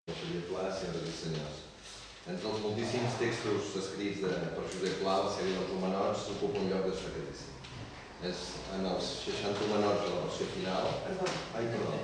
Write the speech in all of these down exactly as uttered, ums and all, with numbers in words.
Josep Pla, senyores i senyors. Entre els moltíssims textos escrits per Josep Pla, la sèrie dels Homenots ocupa un lloc destacadíssim. És en els seixanta Homenots de la versió final... Ai, perdó.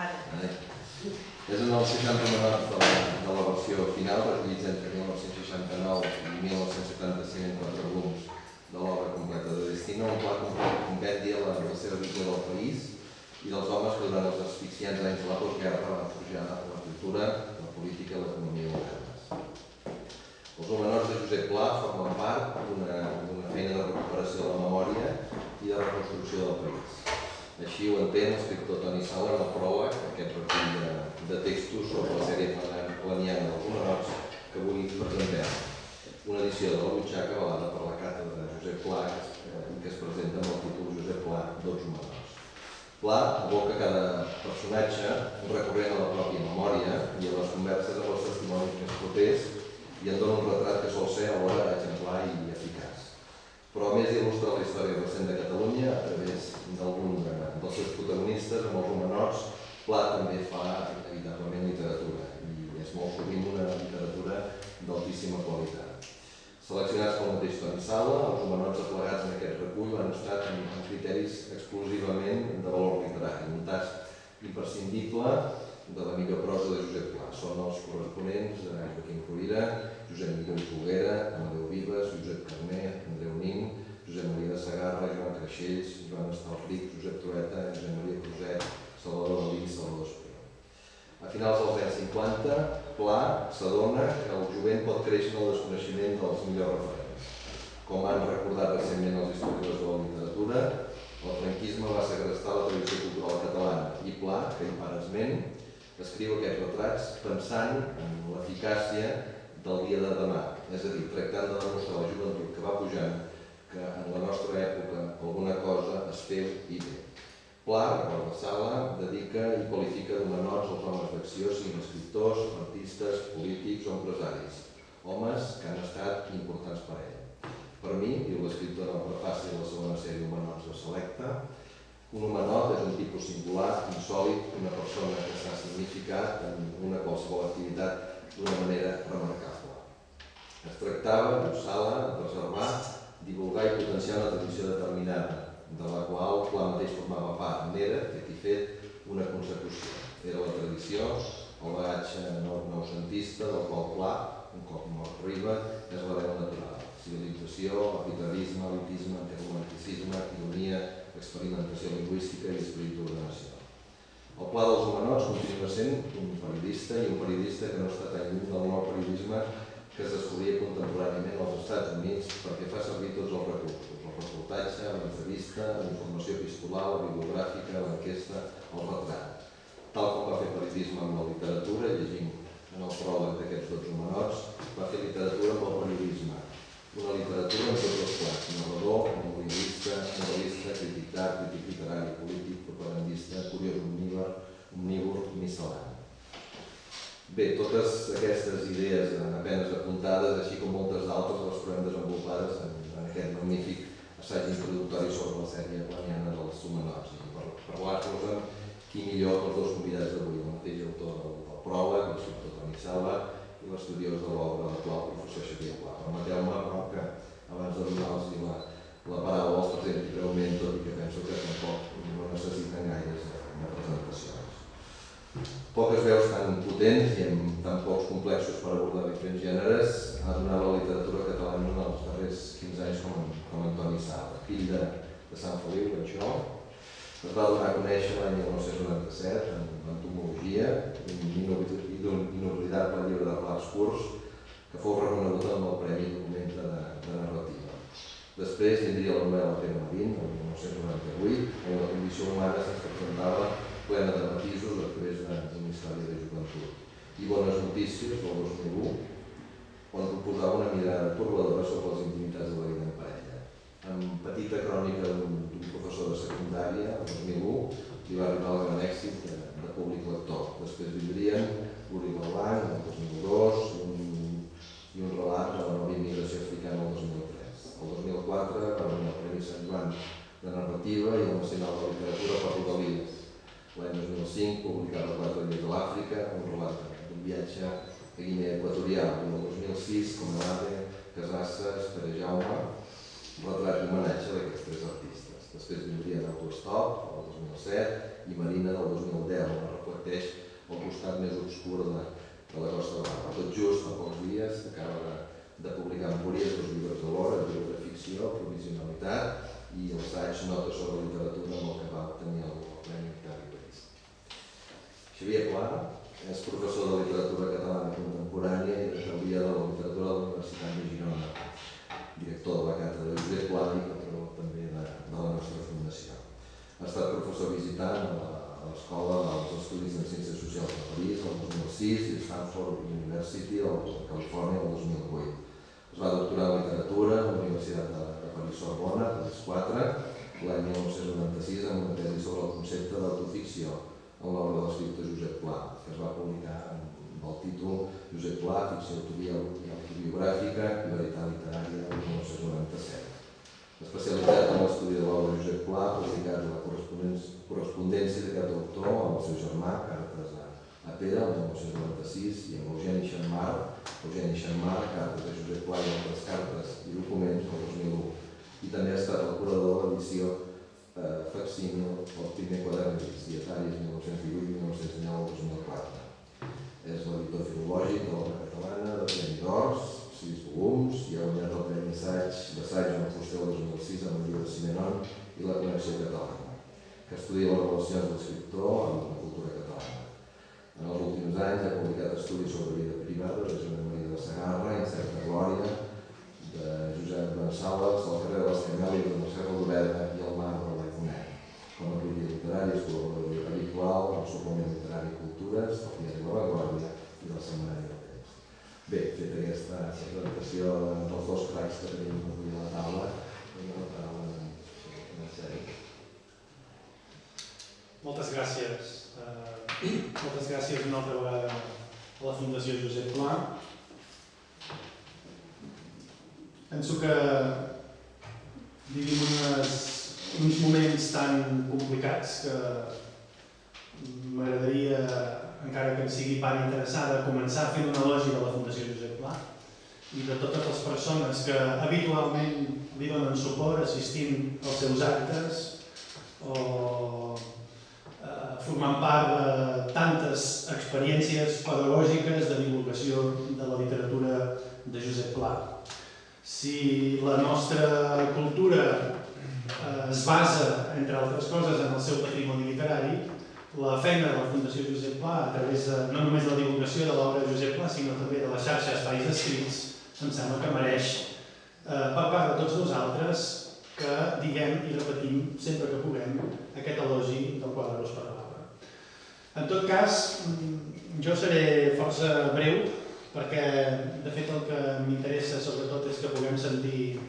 És en els seixanta Homenots de la versió final, recollits entre mil nou-cents seixanta-nou i mil nou-cents setanta-cinc en quatre volums de l'obra completa de Destino, un pla compendi a la seva visió del país i dels homes que durant els asfixiants anys de la postguerra van forjar la cultura, la política i l'economia modernes. Els Homenots de Josep Pla formen part d'una feina de recuperació de la memòria i de reconstrucció del país. Així ho entén l'escriptor Toni Sala en el pròleg, aquest recull de textos sobre la sèrie planiana dels Homenots que avui presentem. Una edició de la butxaca avalada per la càtedra de Josep Pla i que es presenta amb el títol Josep Pla, dos Homenots. Pla aboca cada personatge un recorrent a la pròpia memòria i a les converses amb els testimonis més propers i en dona un retrat que sol ser alhora exemplar i eficaç. Però a més d'il·lustrar la història recent de Catalunya a través d'algun dels seus protagonistes, amb els Homenots, Pla també fa inevitablement literatura i és molt sovint una literatura d'altíssima qualitat. Seleccionats pel mateix Toni Sala, els Homenots aplegats en aquest recull han estat amb criteris exclusivament de valor literari, un tast imprescindible de la millor prosa de Josep Pla. Són els corresponents de Joaquim Rovira, Josep Miró i Folguera, Amadeu Vives, Josep Carner, Andreu Nin, Josep Maria de Segarra, Joan Creixells, Joan Estalfric, Josep Trueta, Josep Maria Roset, Salvador Dalí i Salvador Espriu. A finals dels anys cinquanta, Pla s'adona que el jovent pot créixer en el desconeixement dels millors referents. Com han recordat recentment els historiadors de la literatura, el franquisme va segrestar la tradició cultural catalana i Pla, que hi para esment, escriu aquests retrats pensant en l'eficàcia del dia de demà, és a dir, tractant de demostrar a la joventut que va pujant que en la nostra època alguna cosa es feu i bé. Pla, recorda Sala, dedica i qualifica d'homenots els homes d'acció, siguin escriptors, artistes, polítics o empresaris, homes que han estat importants per ell. Per mi, diu l'escriptor en el prefaci de la segona sèrie Homenots de Selecta, un homenot és un tipus singular, insòlit, una persona que s'ha significat en una qualsevol activitat d'una manera remarcable. Es tractava, diu Sala, de preservar, divulgar i potenciar una tradició determinada, de la qual Pla mateix formava part. N'era, fet i fet, una consecució. Era la tradició, el bagatge noucentista, del qual Pla, un cop mort Riba, és l'hereu natural. Civilització, arbitrarisme, elitisme, antiromanticisme, ironia, experimentació lingüística i esperit d'ordenació. El Pla dels Homenots continua sent un periodista i un periodista que no està tan lluny del nou periodisme que es descobria contemporàniament als Estats Units perquè fa servir tots els recursos, el reportatge, l'entrevista, la informació epistolar, la bibliogràfica, l'enquesta, el retrat. Tal com va fer periodisme amb la literatura, llegint en el pròleg d'aquests dos Homenots, va fer literatura amb el periodisme. Una literatura en tots els plans, narrador, novel·lista, novel·lista, crític d'art, crític literari, polític, propagandista, curiós omnívar, omnívor, miscel·lani. Bé, totes aquestes idees apenes apuntades, així com moltes d'altres, les trobem desenvolupades en aquest magnífic assaig introductori sobre la sèrie planiana dels Homenots. I per parlar-nos-en, qui millor que els dos convidats d'avui, el mateix autor del pròleg, l'escriptor Toni Sala i l'estudiós de l'obra l'actual professor Xavier Pla. Permeteu-me, però, que abans de donar-los la paraula els presenti breument, tot i que penso que tampoc no necessiten gaires presentacions. Poques veus tan potents i amb tan pocs complexos per abordar diferents gèneres ha donat la literatura catalana en els darrers quinze anys com en Toni Sala. Fill de Sant Feliu, això, es va donar a conèixer l'any mil nou-cents noranta-set en entomologia i d'un inoblidable llibre de relats curts que fou reconegut amb el Premi Documenta de Narrativa. Després tindria la novel·la Pere Marín, el mil nou-cents noranta-vuit, on la condició humana se'ns presentava plena de matisos a través d'una història de joventut. I Bones notícies, del dos mil u, on proposava una mirada turbadora sobre les intimitats de la vida en parella. Amb Petita crònica d'un professor de secundària, el dos mil u, li va arribar el gran èxit de públic lector. Després vindrien L'Oriol Blanc, el dos mil dos, i un relat de la nova immigració africana el dos mil tres. El dos mil quatre va venir el Premi Sant Joan de Narrativa i el Nacional de Literatura per Rodalies. L'any dos mil cinc publicava Quatre dies a l'Àfrica, un relat d'un viatge a Guinea Equatorial. En el dos mil sis, com l'Ade, Casasses, Pere Jaume, retrat i homenatge d'aquests tres artistes. Després vindrien Autostop, el dos mil set, i Marina del dos mil deu, on reflecteix el costat més obscur de, de la Costa Brava. Tot just fa pocs dies acaba de, de publicar en Empúries dos llibres de l'hora, el llibre de ficció, Provisionalitat, i el assaig Notes sobre literatura, amb el que va obtenir el Premi Octavi París. Xavier Pla és professor de literatura catalana contemporània i de teoria de la literatura de la Universitat de Girona, director de la càtedra de Josep Pla i patró també de, de la nostra fundació. Ha estat professor visitant a l'Escola dels Estudis en Ciències Socials de París el dos mil sis i Stanford University a Califòrnia el dos mil vuit. Es va doctorar en literatura a la Universitat de París-Sorbona, París quatre, l'any mil nou-cents noranta-sis amb una tesi sobre el concepte d'autoficció en l'obra de l'escriptor Josep Pla, que es va publicar amb el títol Josep Pla, ficció autobiogràfica i veritat literària el mil nou-cents noranta-set. Especialitzat en l'estudi de l'obra de Josep Pla, ha publicat la correspondència d'aquest autor amb el seu germà, Cartes a Pere, el mil nou-cents noranta-sis, i amb Eugeni Xammar, Eugeni Xammar, Cartes de Josep Pla i altres cartes i documents el dos mil u. I també ha estat el curador de l'edició eh, facsímil del primer quadern dietaris mil nou-cents divuit mil nou-cents dinou dos mil quatre. És l'editor filològic de l'obra catalana, de Premi d'Ors, sis volums, i ha guanyat el Premi d'Assaig en el Fuster el dos mil sis amb el llibre Simenon i la Connexió Catalana, que estudia les relacions de l'escriptor amb la cultura catalana. En els últims anys ha publicat estudis sobre vida privada de Josep Maria de Segarra, Incerta Glòria, de Josep González, El carrer de l'Escanyol i de Mercè Rodoreda i El mar de l'Econet. Com a crític literari és col·laborador habitual al suplement literari Cultures, del diari La Vanguardia i del Setmanari del Temps. Bé, feta aquesta presentació dels dos cracs que tenim avui a la taula, dono la paraula en sèrie. Moltes gràcies. Uh, moltes gràcies una altra vegada a la Fundació Josep Pla. Penso que vivim unes, uns moments tan complicats que m'agradaria, encara que em sigui part interessada, començar fent un elogi de la Fundació Josep Pla i de totes les persones que habitualment li donen suport assistint als seus actes o formant part de tantes experiències pedagògiques de divulgació de la literatura de Josep Pla. Si la nostra cultura es basa, entre altres coses, en el seu patrimoni literari, la feina de la Fundació Josep Pla, a través de, no només de la divulgació de l'obra de Josep Pla, sinó també de la xarxa Espais Escrits, em sembla que mereix, per part de tots nosaltres, que diguem i repetim sempre que puguem aquest elogi del qual ara us parlava. En tot cas, jo seré força breu, perquè de fet el que m'interessa sobretot és que puguem sentir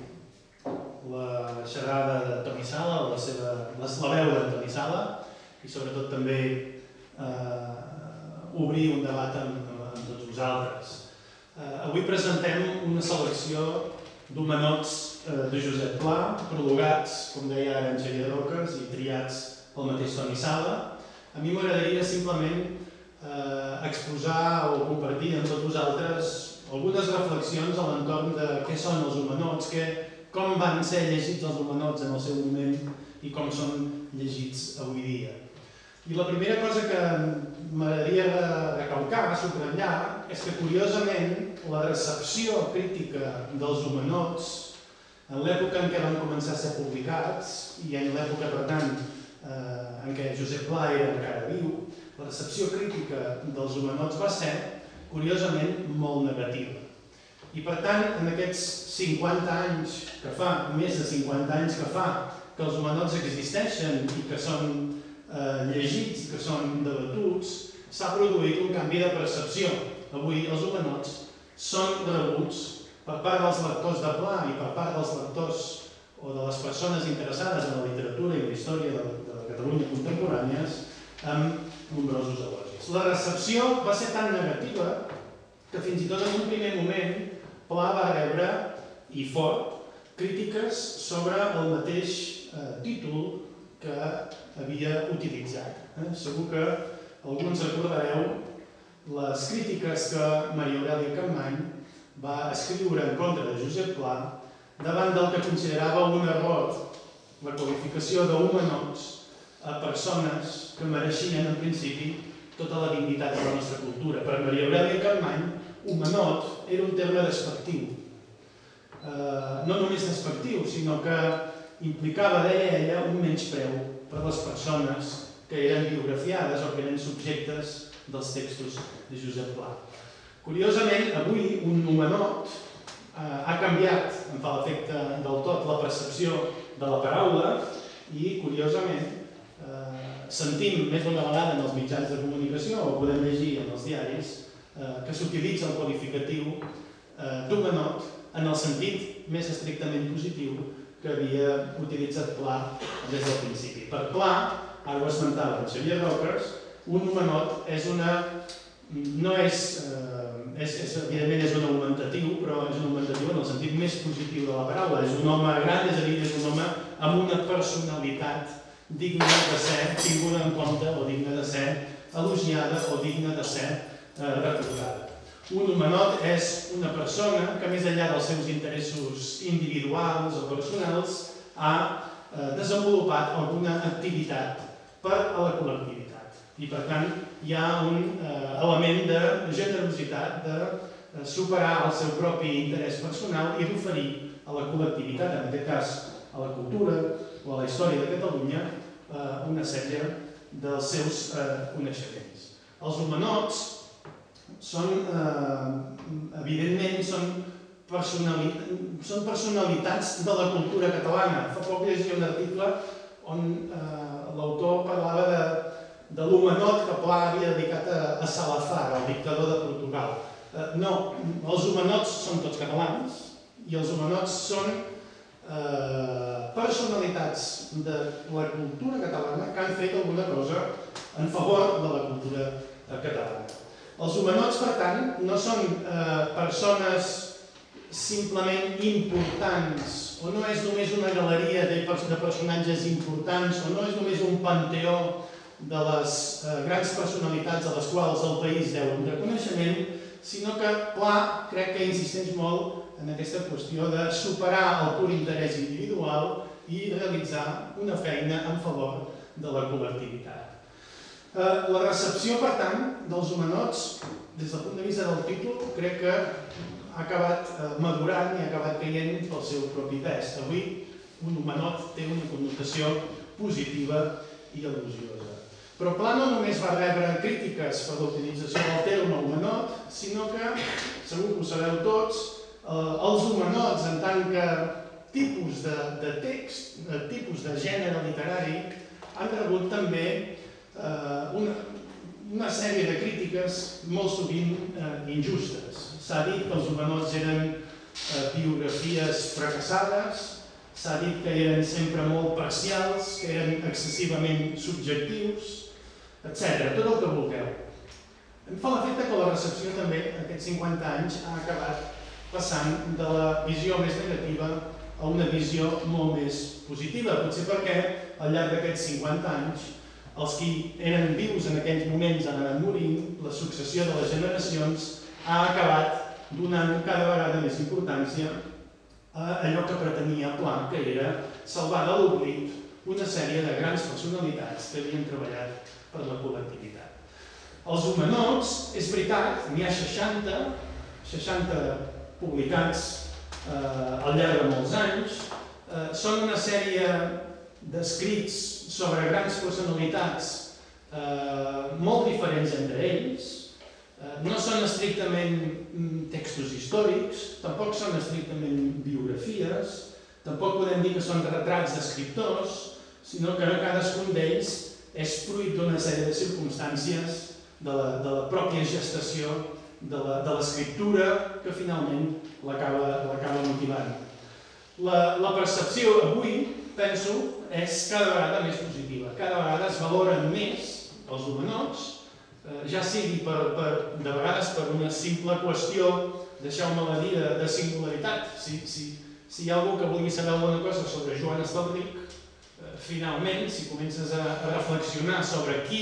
la xerrada de Toni Sala, la, seva, la veu de Toni Sala, i sobretot també eh, obrir un debat amb, amb tots vosaltres. Eh, avui presentem una selecció d'homenots eh, de Josep Pla, prologats, com deia ara en Xavier Roques, i triats pel mateix Toni Sala. A mi m'agradaria simplement eh, exposar o compartir amb tots vosaltres algunes reflexions a l'entorn de què són els homenots, que, com van ser llegits els homenots en el seu moment i com són llegits avui dia. I la primera cosa que m'agradaria recalcar, subratllar, és que curiosament la recepció crítica dels homenots en l'època en què van començar a ser publicats i en l'època, per tant, eh, en què Josep Pla era encara viu, la recepció crítica dels homenots va ser, curiosament, molt negativa. I per tant, en aquests cinquanta anys que fa, més de cinquanta anys que fa, que els homenots existeixen i que són eh, llegits, que són debatuts, s'ha produït un canvi de percepció. Avui els homenots són rebuts per part dels lectors de Pla i per part dels lectors o de les persones interessades en la literatura i la història de la, de la Catalunya contemporànies amb nombrosos elogis. La recepció va ser tan negativa que fins i tot en un primer moment Pla va rebre, i fort, crítiques sobre el mateix eh, títol que havia utilitzat. Eh? Segur que alguns recordareu les crítiques que Maria Aurèlia Capmany va escriure en contra de Josep Pla davant del que considerava un error, la qualificació d'humanots a persones que mereixien, en principi, tota la dignitat de la nostra cultura. Per Maria Aurèlia Capmany, humanot era un terme despectiu. No només despectiu, sinó que implicava, deia ella, un menyspreu per les persones que eren biografiades o que eren subjectes dels textos de Josep Pla. Curiosament, avui un humanot ha canviat, em fa l'efecte del tot, la percepció de la paraula i, curiosament, sentim més d'una vegada en els mitjans de comunicació o podem llegir en els diaris que s'utilitza el qualificatiu d'humanot en el sentit més estrictament positiu que havia utilitzat Pla des del principi. Per Pla, ara ho esmentava en Xavier Roques, un humanot és una... no és... evidentment és un augmentatiu, però és un augmentatiu en el sentit més positiu de la paraula. És un home gran, és a dir, és un home amb una personalitat digna de ser tinguda en compte o digna de ser elogiada o digna de ser recordada. Un humanot és una persona que, més enllà dels seus interessos individuals o personals, ha desenvolupat alguna activitat per a la col·lectivitat. I, per tant, hi ha un element de generositat, de superar el seu propi interès personal i d'oferir a la col·lectivitat, en aquest cas a la cultura o a la història de Catalunya, una sèrie dels seus coneixements. Els humanots són, evidentment, són personalitats de la cultura catalana. Fa poc llegia un article on l'autor parlava de l'humanot que Pla havia dedicat a Salazar, el dictador de Portugal. No, els humanots són tots catalans i els humanots són personalitats de la cultura catalana que han fet alguna cosa en favor de la cultura catalana. Els humanots, per tant, no són persones simplement importants, o no és només una galeria de personatges importants, o no és només un panteó de les grans personalitats a les quals el país deu un reconeixement, sinó que Pla crec que insisteix molt en aquesta qüestió de superar el pur interès individual i realitzar una feina en favor de la col·lectivitat. La recepció, per tant, dels humanots, des del punt de vista del títol, crec que ha acabat madurant i ha acabat caient pel seu propi pes. Avui, un humanot té una connotació positiva i elosiosa. Però Pla no només va rebre crítiques per l'utilització del terme humanot, sinó que, segur que ho sabeu tots, els humanots, en tant que tipus de text, tipus de gènere literari, han rebut també una sèrie de crítiques molt sovint injustes. S'ha dit que els humanots eren biografies fracassades, s'ha dit que eren sempre molt parcials, que eren excessivament subjectius, etcètera. Tot el que vulgueu. Em fa l'efecte que la recepció també, aquests cinquanta anys, ha acabat passant de la visió més negativa a una visió molt més positiva. Potser perquè al llarg d'aquests cinquanta anys els qui eren vius en aquells moments han anat morint, la successió de les generacions ha acabat donant cada vegada més importància a allò que pretenia Pla, que era salvar de l'oblit una sèrie de grans personalitats que havien treballat per la col·lectivitat. Els humanots, és veritat, n'hi ha seixanta, seixanta publicats al llarg de molts anys, són una sèrie d'escrits sobre grans personalitats molt diferents entre ells. No són estrictament textos històrics, tampoc són estrictament biografies, tampoc podem dir que són retrats d'escriptors, sinó que cadascun d'ells és fruit d'una sèrie de circumstàncies de la pròpia gestació de l'escriptura que finalment l'acaba motivant. La percepció avui, penso, és cada vegada més positiva. Cada vegada es valoren més els humanots, ja sigui de vegades per una simple qüestió, deixeu-me-la dir, de singularitat. Si hi ha algú que vulgui saber alguna cosa sobre Joan Estalric, finalment, si comences a reflexionar sobre qui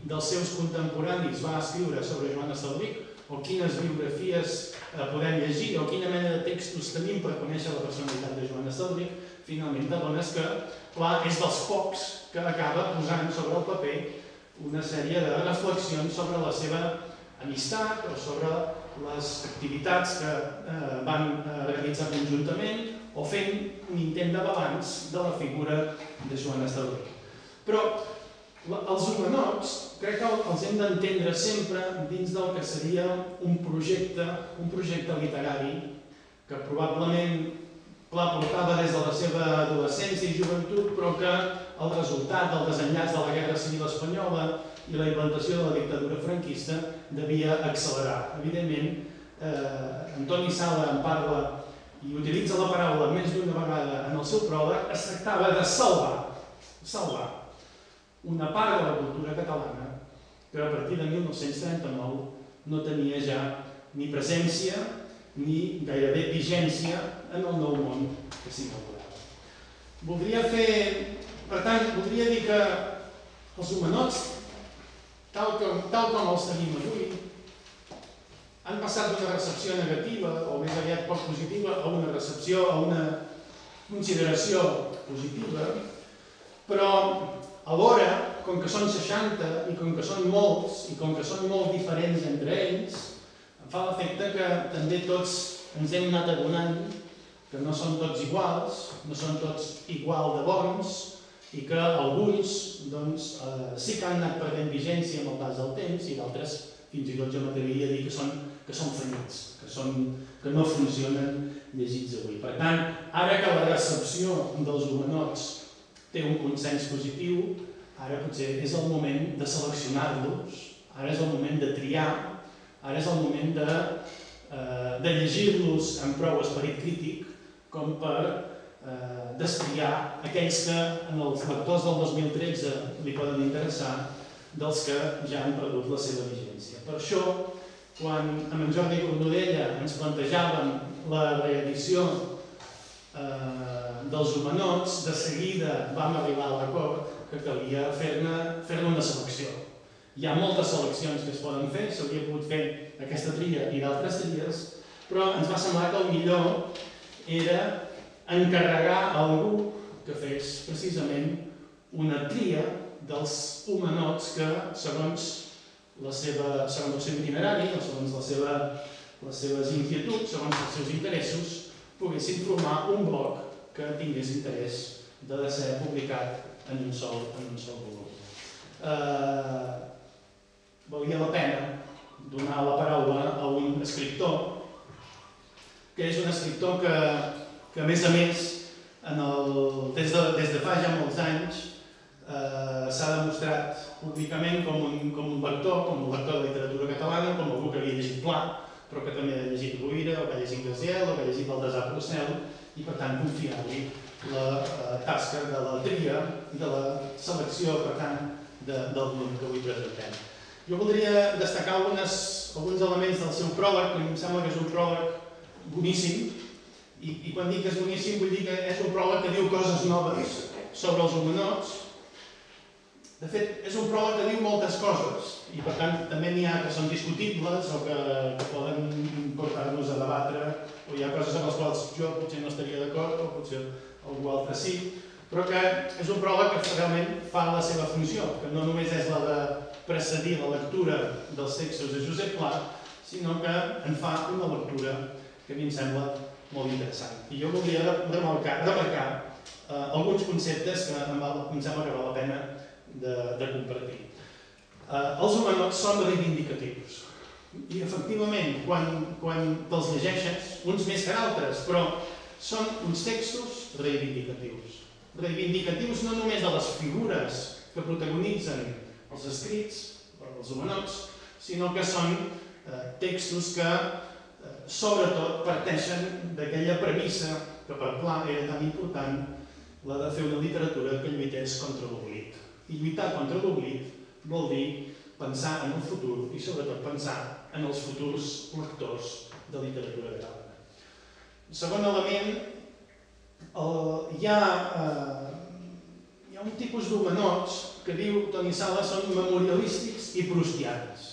dels seus contemporanis va escriure sobre Joan Estalric, o quines biografies podem llegir, o quina mena de textos tenim per conèixer la personalitat de Joan Estalric, finalment t'adones que, clar, és dels pocs que acaba posant sobre el paper una sèrie de reflexions sobre la seva amistat o sobre les activitats que van realitzar conjuntament o fent un intent de balanç de la figura de Joan Estalric. Però els humanots crec que els hem d'entendre sempre dins del que seria un projecte, un projecte literari que probablement clar, portava des de la seva adolescència i joventut, però que el resultat del desenllaç de la Guerra Civil Espanyola i la implantació de la dictadura franquista devia accelerar. Evidentment, eh, Antoni Sala en parla i utilitza la paraula més d'una vegada en el seu pròleg, es tractava de salvar, salvar una part de la cultura catalana que a partir de mil nou-cents trenta-nou no tenia ja ni presència ni gairebé vigència en el nou món que s'inaugurava. Voldria fer, per tant, voldria dir que els humanots, tal com, tal com els tenim avui, han passat d'una recepció negativa, o més aviat poc positiva, a una recepció, a una consideració positiva, però alhora, com que són seixanta i com que són molts i com que són molt diferents entre ells, em fa l'efecte que també tots ens hem anat adonant que no són tots iguals, no són tots igual de bons i que alguns doncs, eh, sí que han anat perdent vigència amb el pas del temps i d'altres fins i tot jo m'atreviria a dir que són, que són fallits, que, són, que no funcionen llegits avui. Per tant, ara que la recepció dels humanots té un consens positiu, ara potser és el moment de seleccionar-los, ara és el moment de triar, ara és el moment de, eh, de llegir-los amb prou esperit crític com per eh, destriar aquells que en els lectors del dos mil tretze li poden interessar dels que ja han perdut la seva vigència. Per això, quan amb en Jordi Cornudella ens plantejàvem la reedició eh, dels humanots, de seguida vam arribar a l'acord que calia fer-ne fer-ne una selecció. Hi ha moltes seleccions que es poden fer, s'hauria pogut fer aquesta tria i d'altres tries, però ens va semblar que el millor era encarregar a algú que fes precisament una tria dels humanots que, segons, la seva, segons el seu itinerari, o segons la seva, les seves inquietuds, segons els seus interessos, poguessin formar un bloc que tingués interès de ser publicat en un sol, en un sol volum. Eh, valia la pena donar la paraula a un escriptor que és un escriptor que, que a més a més, en el, des, de, des de fa ja molts anys, eh, s'ha demostrat públicament com un, com un lector, com un lector de literatura catalana, com algú que havia llegit Pla, però que també ha llegit Rovira, o que ha llegit Gaziel, o que ha llegit Baltasar Porcel, i per tant confiar-li la eh, tasca de la tria i de la selecció, per tant, de, del volum que avui presentem. Jo voldria destacar algunes, alguns elements del seu pròleg, que em sembla que és un pròleg boníssim, i, i quan dic que és boníssim vull dir que és un pròleg que diu coses noves sobre els humanots. De fet, és un pròleg que diu moltes coses, i per tant també n'hi ha que són discutibles o que, que poden portar-nos a debatre, o hi ha coses amb les quals jo potser no estaria d'acord, o potser algú altre sí, però que és un pròleg que realment fa la seva funció, que no només és la de precedir la lectura dels textos de Josep Pla, sinó que en fa una lectura que a mi em sembla molt interessant. I jo volia remarcar, remarcar eh, alguns conceptes que em, val, em sembla que val la pena de, de compartir. Eh, els humanots són reivindicatius. I efectivament, quan, quan te'ls llegeixes, uns més que d'altres, però són uns textos reivindicatius. Reivindicatius no només de les figures que protagonitzen els escrits, els humanots, sinó que són eh, textos que eh, sobretot parteixen d'aquella premissa que per Pla era tan important, la de fer una literatura que lluités contra l'oblit. I lluitar contra l'oblit vol dir pensar en el futur i sobretot pensar en els futurs lectors de literatura catalana. Segon element, el, hi, ha, eh, hi ha un tipus d'humanots que diu Toni Sala són memorialístics i proustians.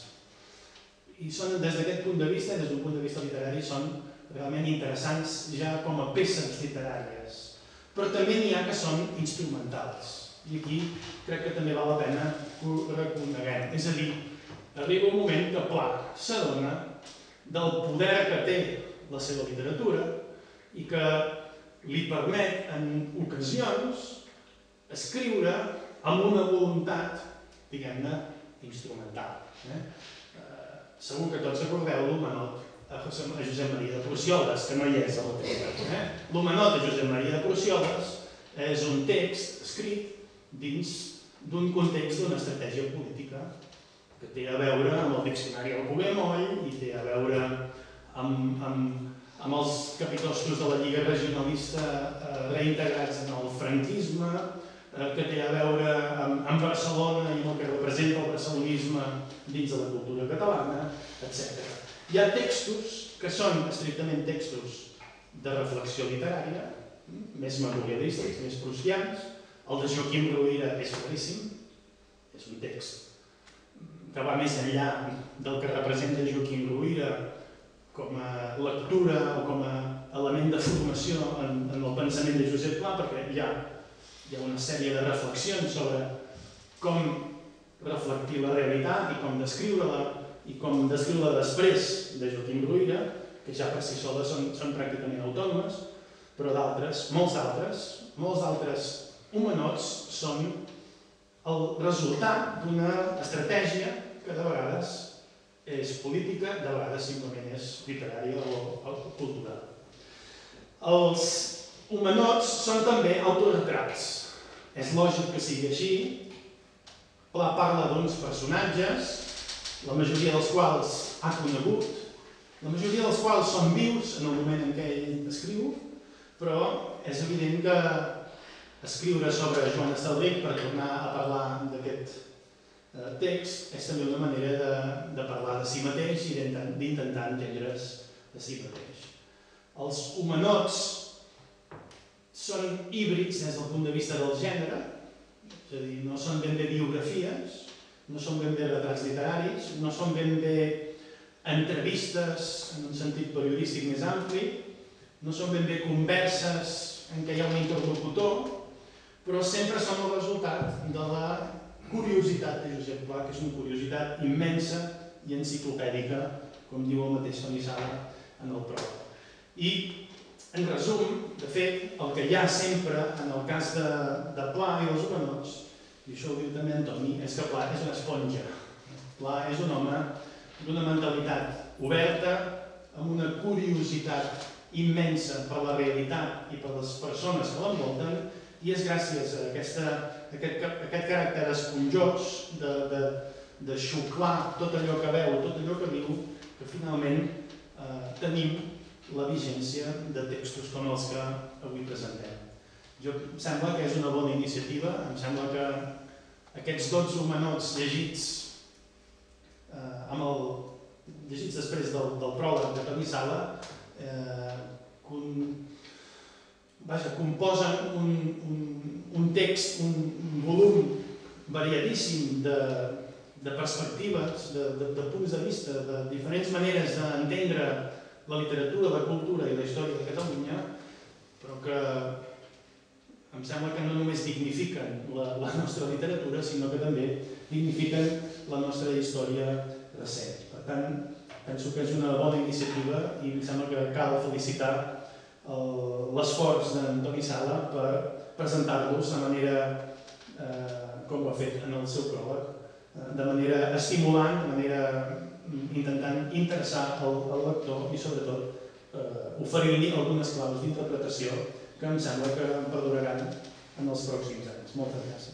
I són, des d'aquest punt de vista, des d'un punt de vista literari, són realment interessants ja com a peces literàries. Però també n'hi ha que són instrumentals. I aquí crec que també val la pena que ho reconeguem. És a dir, arriba un moment que Pla s'adona del poder que té la seva literatura i que li permet en ocasions escriure amb una voluntat, diguem-ne, instrumental. Eh? Eh, segur que tots recordeu l'Homenot a Josep Maria de Porcioles, que no hi és a la text. Eh? L'Homenot a Josep Maria de Porcioles és un text escrit dins d'un context d'una estratègia política que té a veure amb el diccionari del Poguemoll i té a veure amb, amb, amb els capitostos de la Lliga Regionalista eh, reintegrats en el franquisme, eh, que té a veure amb, amb Barcelona i amb el que representa el barcelonisme dins de la cultura catalana, etcètera. Hi ha textos que són estrictament textos de reflexió literària, més memorialístics, més proustians. El de Joaquim Ruyra és claríssim, és un text que va més enllà del que representa Joaquim Ruyra com a lectura o com a element de formació en, en el pensament de Josep Pla, perquè hi ha, hi ha una sèrie de reflexions sobre com reflectir la realitat i com descriure-la i com descriure-la després de Joaquim Ruyra, que ja per si soles són, són pràcticament autònomes, però d'altres, molts altres, molts altres homenots són el resultat d'una estratègia que de vegades és política, de vegades simplement és literària o, o cultural. Els homenots són també autoretrats. És lògic que sigui així. Pla parla d'uns personatges, la majoria dels quals ha conegut, la majoria dels quals són vius en el moment en què ell escriu, però és evident que escriure sobre Joan Estalric per tornar a parlar d'aquest eh, text és també una manera de, de parlar de si mateix i d'intentar entendre's de si mateix. Els homenots són híbrids des del punt de vista del gènere, és a dir, no són ben bé biografies, no són ben bé retrats literaris, no són ben bé entrevistes en un sentit periodístic més ampli, no són ben bé converses en què hi ha un interlocutor, però sempre són el resultat de la curiositat de Josep Pla, que és una curiositat immensa i enciclopèdica, com diu el mateix Toni Sala en el pròleg. I, en resum, de fet, el que hi ha sempre en el cas de, de Pla i dels homenots, i això ho diu també Antoni, és que Pla és una esponja. Pla és un home d'una mentalitat oberta, amb una curiositat immensa per la realitat i per les persones que l'envolten, i és gràcies a, aquesta, a aquest, a aquest caràcter esponjós de, de, de xuclar tot allò que veu, tot allò que viu, que finalment eh, tenim la vigència de textos com els que avui presentem. Jo em sembla que és una bona iniciativa, em sembla que aquests dotze homenots llegits, eh, amb el, llegits després del, del pròleg de Toni Sala, eh, con, vaja, composen un, un, un text, un, un volum variadíssim de, de perspectives, de, de, de punts de vista, de diferents maneres d'entendre la literatura, la cultura i la història de Catalunya, però que em sembla que no només dignifiquen la, la nostra literatura, sinó que també dignifiquen la nostra història recent. Per tant, penso que és una bona iniciativa i em sembla que cal felicitar l'esforç d'Antoni Sala per presentar-los de manera, eh, com ho ha fet en el seu pròleg, eh, de manera estimulant, de manera intentant interessar el, el lector i sobretot eh, oferir-li algunes claus d'interpretació que em sembla que perduraran en els pròxims anys. Moltes gràcies.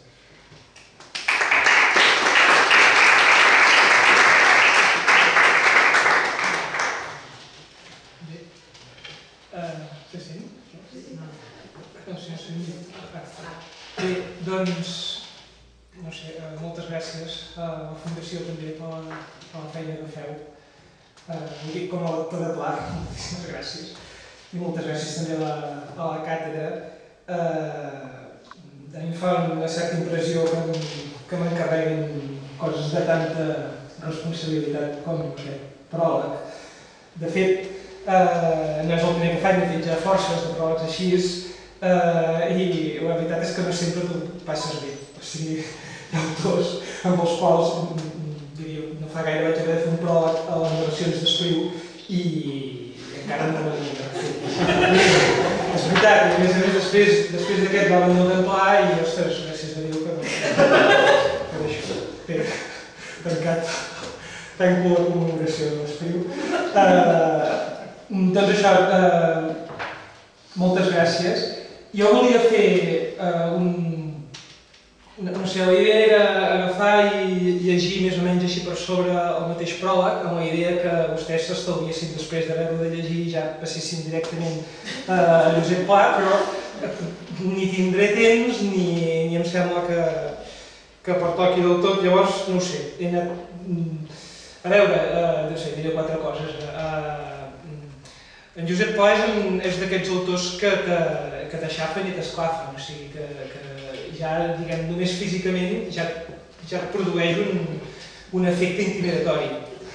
Bé, doncs, no sé, moltes gràcies a la Fundació també per la, per la feina que feu. Eh, ho dic com a lector de Pla, moltíssimes gràcies. I moltes gràcies també a la, a la càtedra. Eh, a mi fa una certa impressió que, que m'encarreguin coses de tanta responsabilitat com aquest pròleg. De fet, eh, no és el primer que faig, m'he fet ja forces de pròlegs així, eh, i la veritat és que no sempre tu passes bé. O sigui, hi ha autors amb els quals diria, no fa gaire vaig haver de fer un pròleg a les narracions d'Espriu i encara no m'ho he fet. És veritat, i a més a més després, després d'aquest va venir el Templà i, ostres, gràcies a Déu que no. Per això, bé, tancat, tanco la comemoració de l'Espriu. Uh, doncs això, uh, moltes gràcies. Jo volia fer uh, un... No sé, la idea era agafar i llegir més o menys així per sobre el mateix pròleg, amb la idea que vostès s'estalviessin després d'haver-ho de llegir i ja passessin directament a Josep Pla, però ni tindré temps ni, ni em sembla que, que pertoqui del tot, llavors no ho sé. He anat, a veure, uh, no sé, diré quatre coses. Uh, en Josep Pla és, és d'aquests autors que t'aixafen i t'esclafen, o sigui que, que ja, diguem, només físicament ja, ja produeix un, un efecte intimidatori.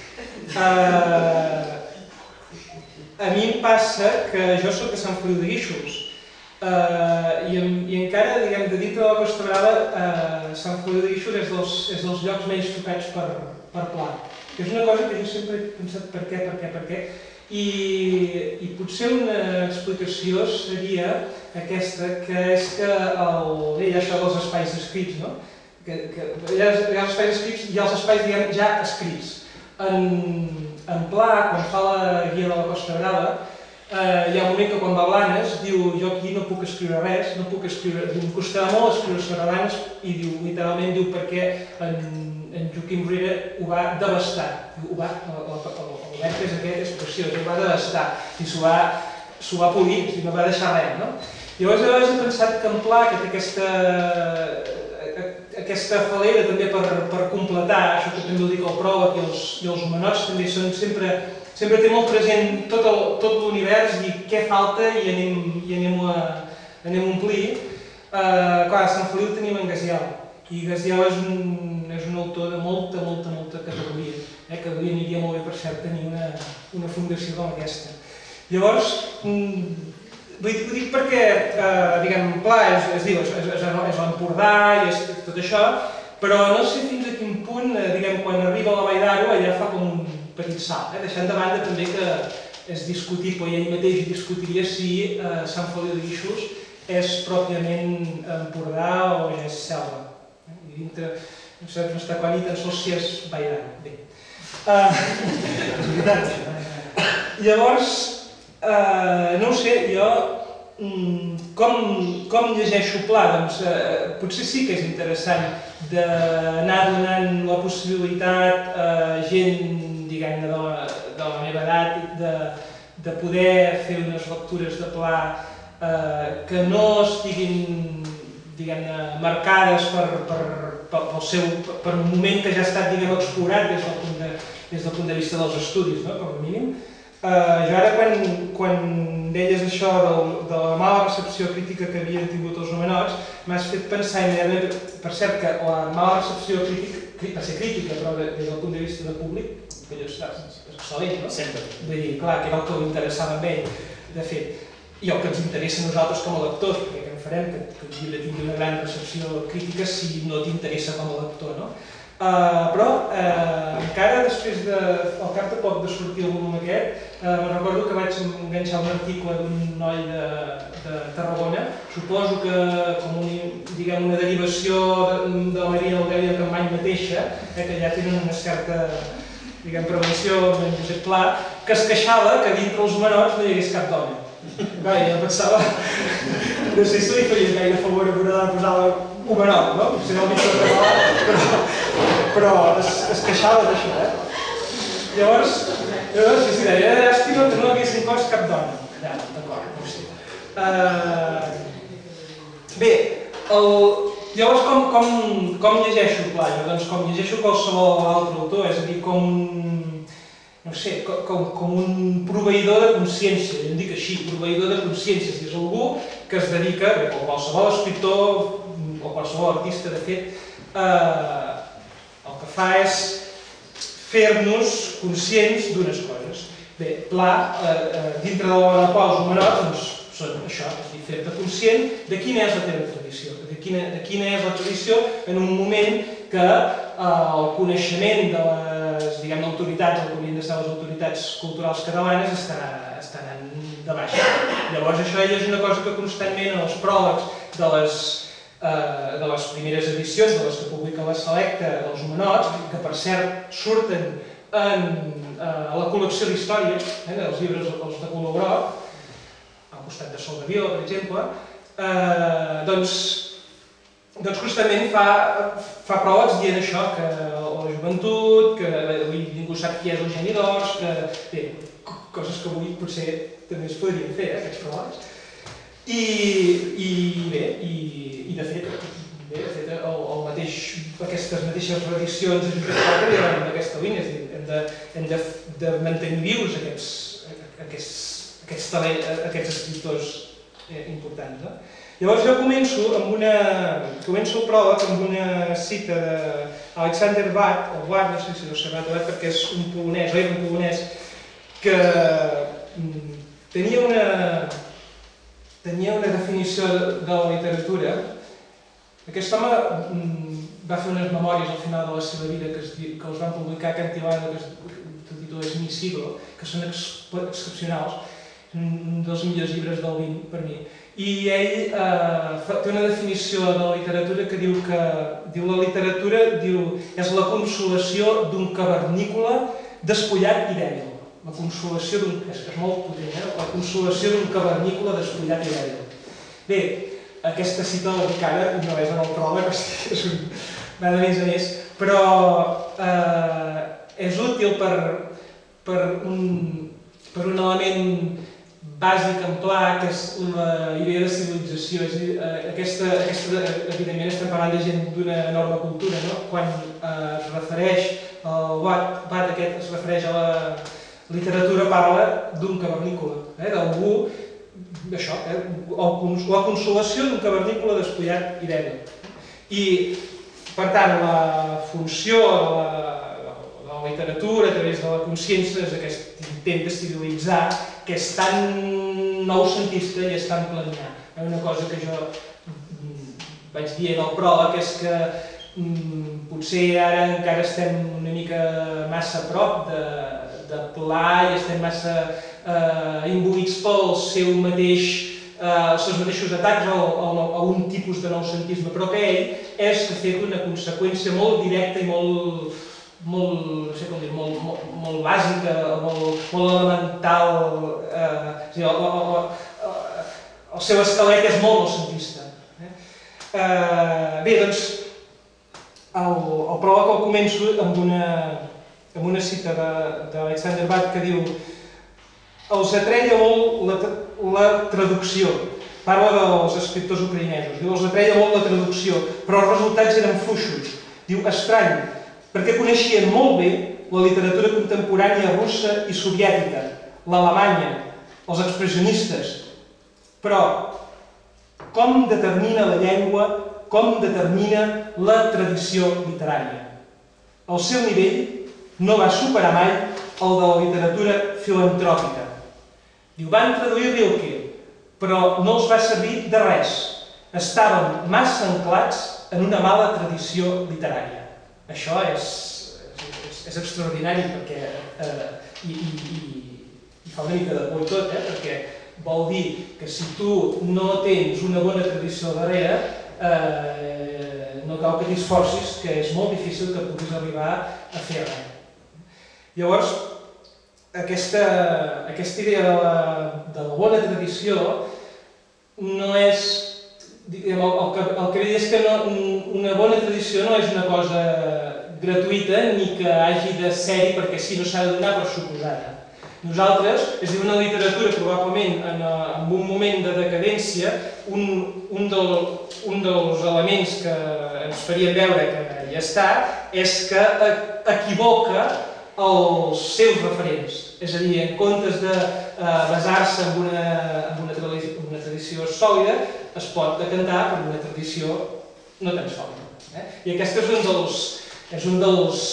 Uh, a mi em passa que jo soc de Sant Feliu de Guíxols uh, i, i encara, diguem, de dintre de la Costa Brava, uh, Sant Feliu de Guíxols és dels, és dels llocs menys tocats per, per Pla. És una cosa que jo sempre he pensat per què, per què, per què, i, i potser una explicació seria aquesta, que és que el, hi ha això dels espais escrits, no? Que, que hi, ha, hi ha els espais escrits i els espais, diguem, ja escrits. En, en Pla, quan fa la guia de la Costa Brava, eh, hi ha un moment que quan va a Blanes diu jo aquí no puc escriure res, no puc escriure, diu, em costarà molt escriure sobre Blanes i diu, literalment diu perquè en, en Joaquim Ruyra ho va devastar. Diu, ho va, el, el, el, el verb és aquest, és preciós, ho va devastar i s'ho va, s'ho va polir, o sigui, no va deixar res, no? Llavors, llavors he pensat que en Pla, que té aquesta, aquesta falera també per, per completar, això que també ho dic al pròleg i els, i els homenots també són sempre, sempre té molt present tot, el, tot l'univers i què falta i anem, i anem, a, anem a omplir. Uh, clar, a Sant Feliu tenim en Gaziel, i Gaziel és un, és un autor de molta, molta, molta categoria, eh, que avui aniria molt bé, per cert, tenir una, una fundació com aquesta. Llavors, vull dir, ho dic perquè, eh, diguem, Pla és, es diu, és, és, és l'Empordà i és tot això, però no sé fins a quin punt, eh, diguem, quan arriba a la Vall d'Aro, allà fa com un petit salt, eh, deixant de banda també que és discutible, i ell mateix discutiria si eh, Sant Feliu de Guíxols és pròpiament Empordà o és Selva. Eh? I dintre, no sé, no està clar ni tan sols si és Vall d'Aro. Bé. Uh, és veritat, això. Llavors, Uh, no ho sé, jo um, com, com llegeixo Pla? Doncs uh, potser sí que és interessant d'anar donant la possibilitat a gent, diguem-ne, de, la, de la meva edat de, de poder fer unes lectures de Pla uh, que no estiguin, diguem-ne, marcades per, per, per, pel seu, per un moment que ja ha estat, diguem, explorat des del punt de, des del punt de vista dels estudis, no? Com a mínim. Uh, jo ara, quan, quan deies això del, de la mala recepció crítica que havien tingut els homenots, m'has fet pensar immediatament, per cert, que la mala recepció crítica, va ser crítica, però des del punt de vista de públic, que allò està excel·lent, no? Sempre. Vull dir, clar, que era el que l'interessava a ell, de fet, i el que ens interessa a nosaltres com a lectors, perquè què en farem, que, que un llibre tingui una gran recepció crítica si no t'interessa com a lector, no? Uh, però uh, encara després de, al cap de poc de sortir el volum aquest, uh, me'n recordo que vaig enganxar un article d'un noi de, de Tarragona, suposo que com un, diguem, una derivació de, de la Maria Aurèlia Campany mateixa, eh, que ja tenen una certa, diguem, prevenció amb en Josep Pla, que es queixava que dintre els menors no hi hagués cap dona. Clar, jo pensava, no sé si li faria gaire favor a una dona posar homenot, no? Potser no el mitjà de català, però, però es, es queixava d'això, eh? Llavors, llavors si deia, llàstima que no hagués inclòs cap dona. Ja, d'acord, no ho sé. Uh, bé, el, llavors com, com, com llegeixo Pla? Doncs com llegeixo qualsevol altre autor, és a dir, com un, no sé, com, com un proveïdor de consciència, jo en dic així, proveïdor de consciències, és algú que es dedica, o qualsevol escriptor o qualsevol artista, de fet, eh, el que fa és fer-nos conscients d'unes coses. Bé, Pla, eh, dintre de l'obra de Pla, els homenot, doncs, són això, és dir, fer-te conscient de quina és la teva tradició, de quina, de quina és la tradició en un moment que eh, el coneixement de les, diguem, autoritats, el que haurien de ser les autoritats culturals catalanes, està, estan de baixa. Llavors, això ja és una cosa que constantment en els pròlegs de les, eh, de les primeres edicions, de les que publica la Selecta, dels homenots, que per cert surten en eh, la col·lecció d'història, eh, dels llibres els de color groc, al costat de Sol d'Avió, per exemple, eh, doncs, doncs constantment fa, fa proves dient això, que la joventut, que avui ningú sap qui és Eugeni d'Ors, que bé, coses que avui potser també es podrien fer, eh, aquests proves. I, i bé, i, i de fet, bé, de fet el, el mateix, aquestes mateixes tradicions de Josep Pla que van en aquesta línia, és a dir, hem de, hem de, de mantenir vius aquests, aquests Aquests, aquests escriptors eh, importants. No? Llavors jo començo amb una... començo el pròleg amb una cita d'Alexander Watt, o Watt, no sé si ho sabeu, perquè és un polonès, o era un polonès, que tenia una, tenia una definició de la literatura. Aquest home va fer unes memòries al final de la seva vida que, es, que els van publicar a Cantilano, que es títol és Mi siglo, que són excepcionals, un dels millors llibres del vint per mi. I ell eh, té una definició de la literatura que diu que diu la literatura diu, és la consolació d'un cavernícola despullat i dèbil. La consolació d'un... És, és molt potent, eh? La consolació d'un cavernícola despullat i dèbil. Bé, aquesta cita la dic ara, no és en el pròleg, és un... va de més a més, però eh, és útil per, per, un, per un element bàsic en Pla, que és la idea de civilització. És a dir, aquesta, aquesta, evidentment estem parlant de gent d'una enorme cultura, no? Quan eh, es refereix, el Watt, Watt aquest es refereix a la literatura, parla d'un cavernícola, eh? D'algú, això, eh? La consolació d'un cavernícola despullat i dèbil. I, per tant, la funció de la, de la literatura a través de la consciència és aquest intent de civilitzar, que és tan noucentista i és tan planià. Una cosa que jo vaig dir en el pròleg és que mm, potser ara encara estem una mica massa a prop de, de Pla i estem massa eh, imbuïts pel seu mateix, eh, els seus mateixos atacs a, a, a un tipus de noucentisme, però que ell és de fet una conseqüència molt directa i molt molt, no sé com dir, molt, molt, molt bàsica, molt, molt elemental, eh, és a dir, el, el, el, el seu esquelet és molt noucentista. Eh? Eh, bé, doncs, el, el pròleg el començo amb una, amb una cita d'Alexander Watt que diu els atreia molt la, la traducció. Parla dels escriptors ucraïnesos. Diu, els atreia molt la traducció, però els resultats eren fluixos. Diu, estrany, perquè coneixien molt bé la literatura contemporània russa i soviètica, l'alemanya, els expressionistes, però com determina la llengua, com determina la tradició literària. El seu nivell no va superar mai el de la literatura filantròpica. Diu, van traduir Rilke, però no els va servir de res. Estaven massa anclats en una mala tradició literària. Això és, és, és extraordinari perquè eh, i, i, i fa una mica de por i tot, eh, perquè vol dir que si tu no tens una bona tradició darrere, eh, no cal que t'esforcis, que és molt difícil que puguis arribar a fer res. Llavors, aquesta, aquesta idea de la, de la bona tradició no és... Diguem, el, el, que, el que ve és que no, una bona tradició no és una cosa gratuïta ni que hagi de ser-hi perquè sí, no s'ha de donar per suposada. Nosaltres, és a dir, una literatura probablement en, en un moment de decadència, un, un, del, un dels elements que ens farien veure que ja està, és que equivoca els seus referents. És a dir, en comptes de eh, basar-se en una, en una, tradició, una tradició sòlida, es pot decantar per una tradició no tens falta. Eh? I aquest és un dels... és un dels...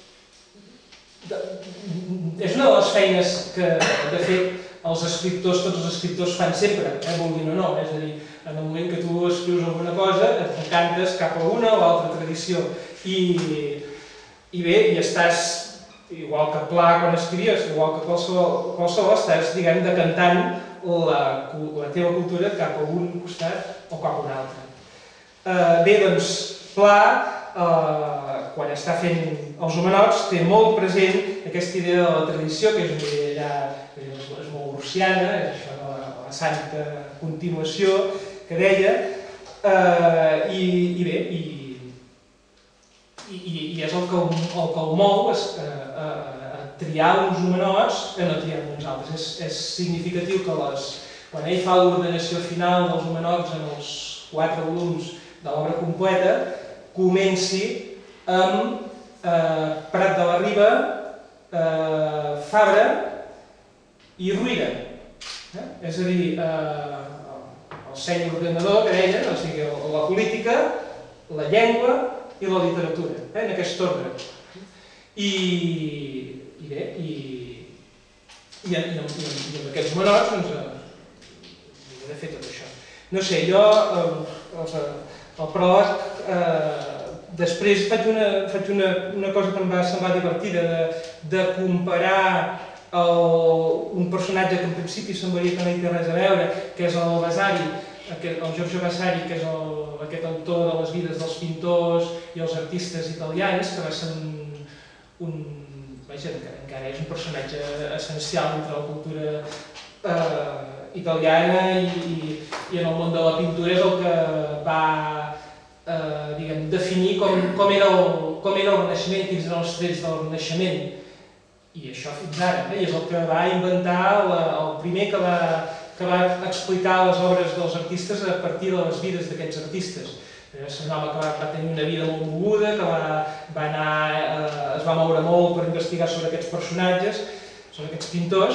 De, és una de les feines que, de fet, els escriptors, tots els escriptors fan sempre, eh, vulguin o no. És a dir, en el moment que tu escrius alguna cosa, et decantes cap a una o altra tradició. I, i bé, i estàs, igual que Pla quan escrivies, igual que qualsevol, qualsevol estàs, diguem, decantant la, la teva cultura cap a un costat o cap a un altre. Eh, bé, doncs, Pla, eh, quan està fent els Homenots, té molt present aquesta idea de la tradició, que és una idea ja, és, és molt ursiana, és això de la, la santa continuació que deia, eh, i, i bé, i, i, i és el que el, el, que el mou és, eh, a triar uns Homenots que no triar uns altres. És, és significatiu que les, quan ell fa l'ordenació final dels Homenots en els quatre volums de l'obra completa, comenci amb eh, Prat de la Riba, eh, Fabra i Ruïra. Eh? És a dir, eh, el seny ordenador que deien, o sigui, la política, la llengua i la literatura, eh? En aquest ordre. I, i bé, i, i, i, i, i amb aquests Homenots doncs, eh, he de fer tot això. No sé, jo, eh, els, el pròleg, eh, després faig, una, faig una, una cosa que em va semblar divertida, de, de comparar el, un personatge que en principi semblaria que no hi té res a veure, que és el Vasari, aquest, el Giorgio Vasari, que és el, aquest autor de les vides dels pintors i els artistes italians, que va ser un, un vaja, encara és un personatge essencial entre la cultura eh, italiana i, i, i en el món de la pintura és el que va eh, diguem, definir com, com, era el, com era el Renaixement, quins eren els trets del Renaixement. I això fins ara, eh? I és el que va inventar, la, el primer que va, que va explicar les obres dels artistes a partir de les vides d'aquests artistes. És un home que va, va tenir una vida molt moguda, que va, va anar, eh, es va moure molt per investigar sobre aquests personatges, sobre aquests pintors,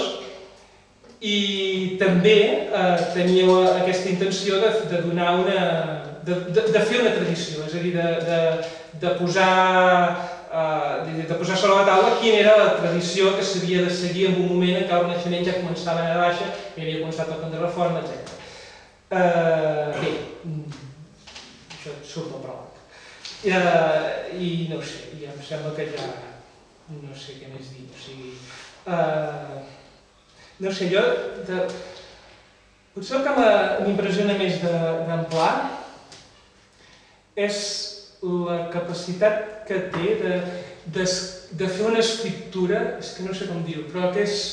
i també eh, tenia aquesta intenció de, de donar una... De, de, de fer una tradició, és a dir, de, de, de, posar, uh, de, de posar sobre la taula quina era la tradició que s'havia de seguir en un moment en què el Renaixement ja començava a anar a baixa i havia començat el Contrareforma, etcètera. Uh, bé, això surt del pròleg. Uh, I no ho sé, i em sembla que ja no sé què més dir, o sigui... Uh, no sé, jo... De, potser el que m'impressiona més d'en Pla és la capacitat que té de, de, de fer una escriptura, és que no sé com dir-ho, però que és,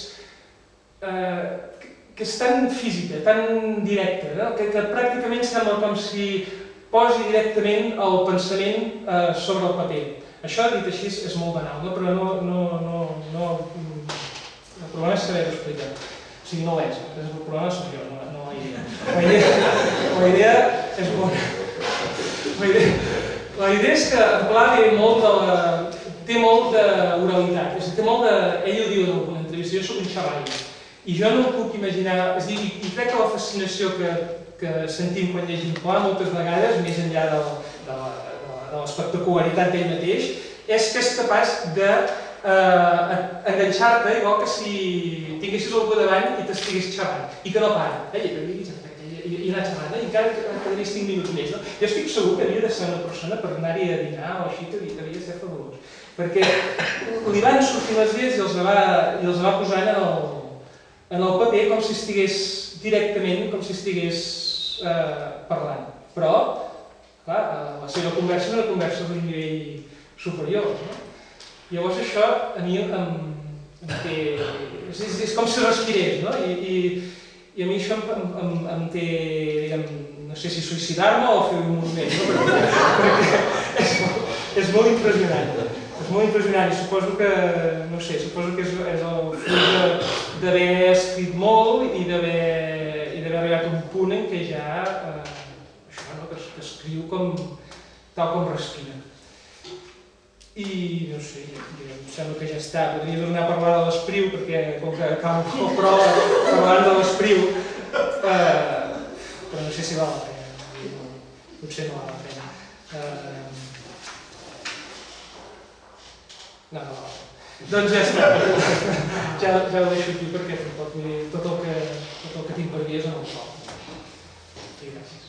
eh, que és tan física, tan directa, no? que, que pràcticament sembla com si posi directament el pensament eh, sobre el paper. Això, dit així, és molt banal, no? Però no, no, no, no... El problema és saber-ho explicar. O sigui, no ho és, el problema soc jo, no, no la idea. La idea, la idea és bona. La idea, la idea és que en Pla té molt de la, té molt d'oralitat, és a dir, té molt de... Ell ho diu en alguna entrevista, jo soc un xavall, i jo no em puc imaginar... És a dir, i crec que la fascinació que, que sentim quan llegim Pla moltes vegades, més enllà de, de, de, de l'espectacularitat d'ell mateix, és que és capaç de eh, enganxar-te, igual que si tinguessis algú davant i t'estigués xerrant, i que no para. Eh? I, i anar xerrant, i encara quedaries cinc minuts més. No? Jo estic segur que havia de ser una persona per anar-hi a dinar o així, que havia de ser fabulós. Perquè li van sortir les idees i els va, i els va posant en el, en el paper com si estigués directament, com si estigués eh, parlant. Però, clar, la seva conversa és una conversa d'un nivell superior. No? Llavors això a mi em, em té... És, és, és com si respirés, no? I, i, I a mi això em, em, em té, diguem, no sé si suïcidar-me o fer un moviment, no? perquè, perquè és, molt, és molt impressionant. És molt impressionant i suposo que, no sé, suposo que és, és el fruit d'haver escrit molt i d'haver arribat a un punt en què ja, eh, això, no? que, que escriu com, tal com respira. I, no sé, em sembla que ja està. Podria tornar a parlar de l'Espriu, perquè com que acabo el prova parlant de l'Espriu, eh, però no sé si val la pena. Potser no val la pena. No, no, no. Doncs ja està. Ja ho deixo aquí perquè tot el que tinc per dir és en el sol. I gràcies.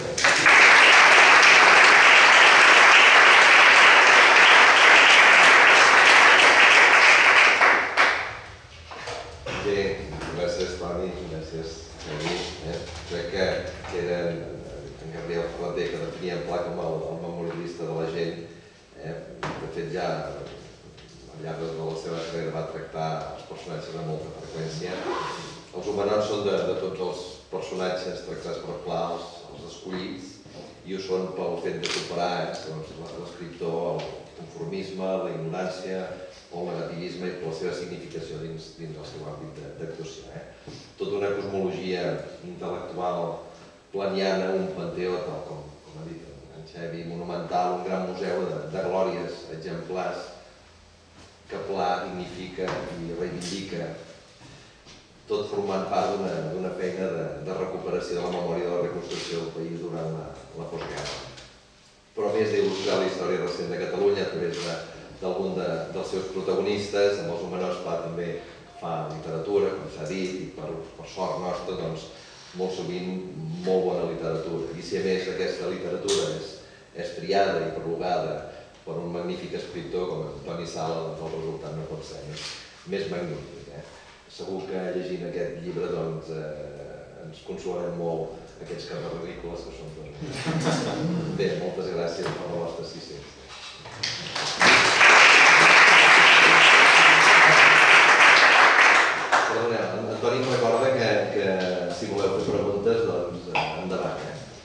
Bé, gràcies Toni, gràcies Xavi. Crec que era en Gabriel Ferrater que definia en pla com el memorialista de la gent. De fet, ja al llarg de la seva carrera va tractar els personatges amb molta freqüència. Els humanots són de tots els personatges tractats per Pla, els escollits, i ho són pel fet de superar l'escriptor, el conformisme, la ignorància o el negativisme i per la seva significació dins el seu àmbit d'actuació. Tota una cosmologia intel·lectual planiana, un panteó, tal com ha dit en Xavi, monumental, un gran museu de glòries exemplars que Pla dignifica i reivindica, tot formant part d'una feina de recuperació de la memòria de la reconstrucció del país durant la postguerra. Però a més d'il·lustrar la història recent de Catalunya a través d'algun dels seus protagonistes, amb els humanots Pla també fa literatura, com s'ha dit, i per sort nostra, doncs, molt sovint molt bona literatura. I si a més aquesta literatura és triada i prologada per un magnífic escriptor com Antoni Sala, doncs el resultat no pot ser més magnífic. Segur que llegint aquest llibre ens consolarem molt aquests carrers ridícules que són tots. Bé, moltes gràcies per la vostra assistència. Perdoneu, Antoni em recorda que si voleu fer preguntes, doncs endavant.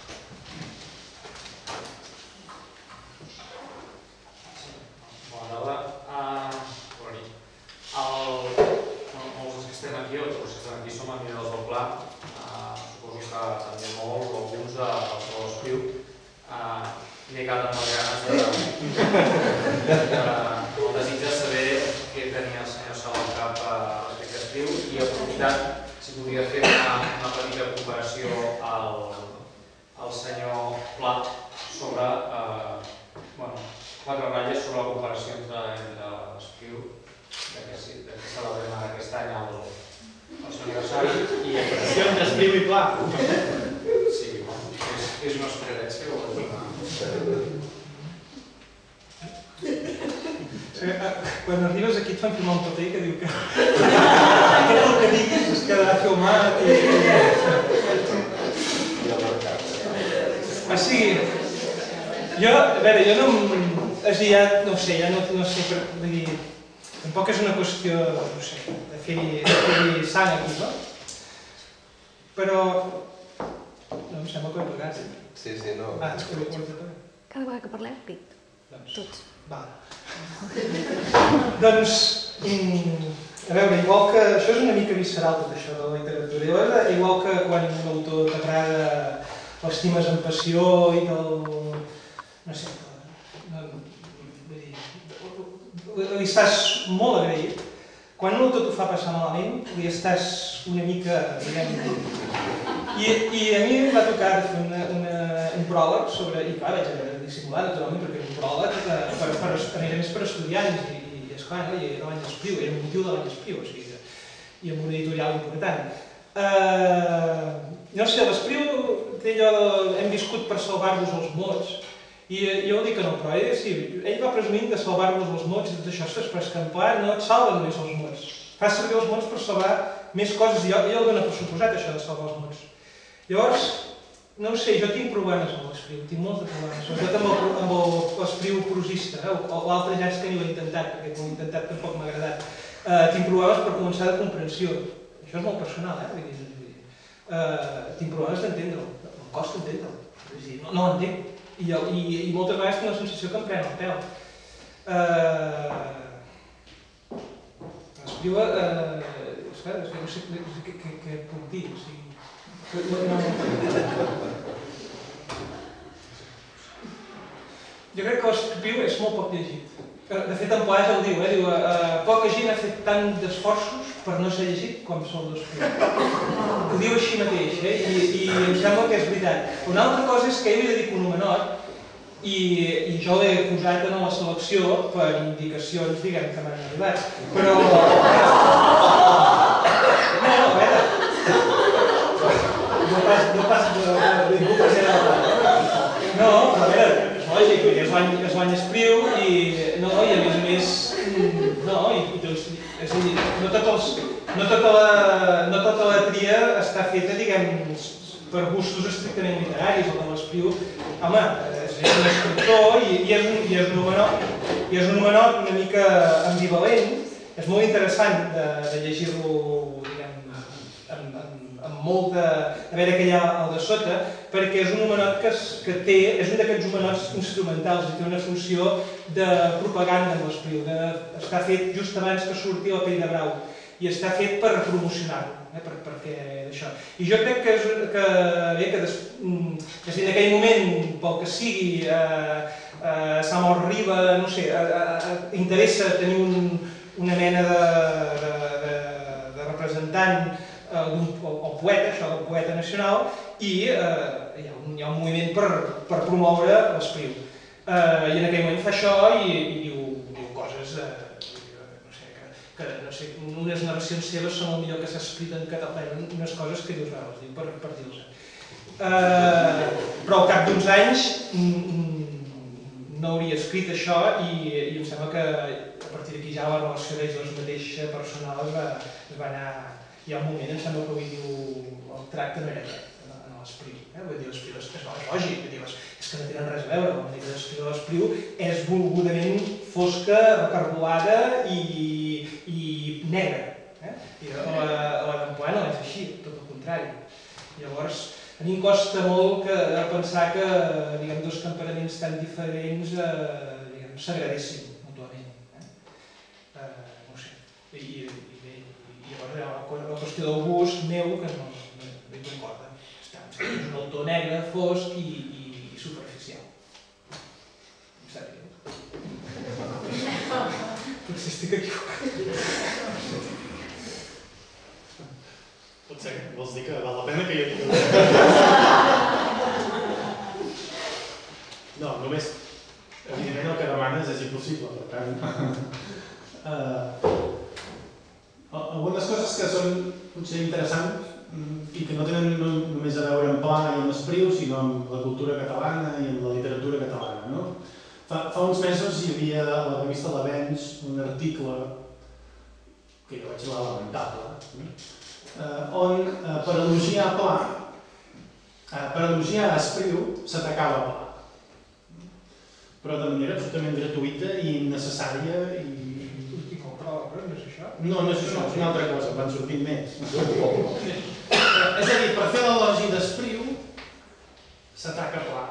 El desig de saber què tenia el senyor Sala al cap respecte a Espriu i aprofitant si podia fer una petita comparació al senyor Pla sobre quatre ratlles sobre la comparació entre Espriu que celebrem aquest any el seu aniversari i entre Espriu i Pla. Sí, és una experiència que ho veig. Quan arribes aquí et fan firmar un paper que diu que tot el que diguis es quedarà filmat i... O sigui, jo, a veure, jo no... És ja, no ho sé, ja no sé per dir... Tampoc és una qüestió, no sé, de fer-hi sang aquí, no? Però... No, em sembla que ho he pagat. Sí, sí, no. Ah, és que ho he pagat. Cada vegada que parleu, pic. Tots. Va. Doncs, a veure, igual que... Això és una mica visceral, tot això de la literatura. Igual que quan un autor t'agrada l'estimes amb passió i te'l... no sé... li estàs molt agraït. Quan un autor t'ho fa passar malament, li estàs una mica, diguem... I a mi em va tocar fer un pròleg sobre... I clar, vaig haver de dissimular, naturalment, perquè era un pròleg, a més per estudiants, i esclar, era l'any d'Espriu, era un motiu de l'any d'Espriu, o sigui, i amb una editorial important. No sé, l'Espriu té allò de... hem viscut per salvar-vos els mots, i jo ho dic que no, però ell va presumint de salvar-vos els mots i tot això, però és que en Pla no et salva només els mots. Fa servir els mots per salvar més coses, i ell ho dona per suposat, això de salvar els mots. Llavors, no ho sé, jo tinc problemes amb l'Espriu, tinc molts de problemes, sobretot amb l'Espriu prosista, l'altre ja és que ni ho he intentat, perquè quan ho he intentat tampoc m'ha agradat. Tinc problemes per començar de comprensió, això és molt personal, eh? Tinc problemes d'entendre-ho, em costa entendre-ho, no l'entenc, i moltes vegades tinc la sensació que em pren el peu. L'Espriu, no sé què puc dir, o sigui... Jo crec que l'Espriu és molt poc llegit. De fet, en Pla ja ho diu, diu poca gent ha fet tant d'esforços per no ser llegit com sol l'Espriu. Ho diu així mateix, i em sembla que és veritat. Una altra cosa és que ell li dedica un homenot i jo l'he posat en la selecció per indicacions, diguem, que m'han arribat. Però... No, no, a veure... No pas, no pas de ningú per ser de la No, a veure, és lògic, perquè és l'any és l'any Espriu i... No, i a més a més... No, i doncs... És a dir, no tota la, no tota la tria està feta, diguem, per gustos estrictament literaris, el de l'Espriu. Home, és un escriptor i, i, és un, i, és un homenot, i és un homenot una mica ambivalent. És molt interessant de, de llegir-lo, diguem, amb, amb, amb molt de... a veure què hi ha al de sota, perquè és un homenot que, es, que té, és un d'aquests homenots instrumentals i té una funció de propaganda amb l'Espriu. Està fet just abans que surti La pell de brau i està fet per promocionar-lo. Eh, per, perquè això. I jo crec que, és, que, bé, que des, és dir, en aquell moment, pel que sigui, eh, eh, Samor Riba, no sé, eh, eh, interessa tenir un, una mena de, de, de, de representant, eh, un, el, el poeta, això, el poeta nacional, i eh, hi, ha un, hi ha un moviment per, per promoure l'Espriu. Eh, I en aquell moment fa això i, i diu, diu coses... Eh, que no sé, unes narracions seves són el millor que s'ha escrit en català, unes coses que dius, ara les diu per, per dir-los. Eh, però al cap d'uns anys no hauria escrit això i, i em sembla que a partir d'aquí ja la relació d'ells dos mateixa personal es va, es va anar... Hi ha un moment, em sembla que avui diu el tracte no era aquest, en l'Espriu. Eh? Vull dir, l'Espriu és, és lògic, dir, és que no tenen res a veure, la manera d'escriure l'Espriu és volgudament fosca, recarbolada i i negra. Eh? I la, la d'Ampoana és així, tot el contrari. Llavors, a mi em costa molt que, pensar que diguem, dos temperaments tan diferents eh, s'agradessin mútuament. Eh? Eh, no ho sé. I, i, i, i llavors hi ha la qüestió del gust meu que no, no, no hi concorda. És un autor negre, fosc i, i, i superficial. Em sap greu. Potser estic equivocat. Potser vols dir que val la pena que jo digui. No, només, evidentment el que demanes és impossible, per tant... Uh, algunes coses que són potser interessants i que no tenen només a veure amb Pla i amb Espriu, sinó amb la cultura catalana i amb la literatura catalana, no? Fa, fa uns mesos hi havia a la revista L'Avenç un article que jo vaig trobar lamentable, eh, on eh, per elogiar Pla, eh, per elogiar Espriu, s'atacava Pla. Però de manera absolutament gratuïta i innecessària i... No, no és això, és una altra cosa, van sortint més. És a dir, per fer l'elogi d'Espriu, s'ataca Pla.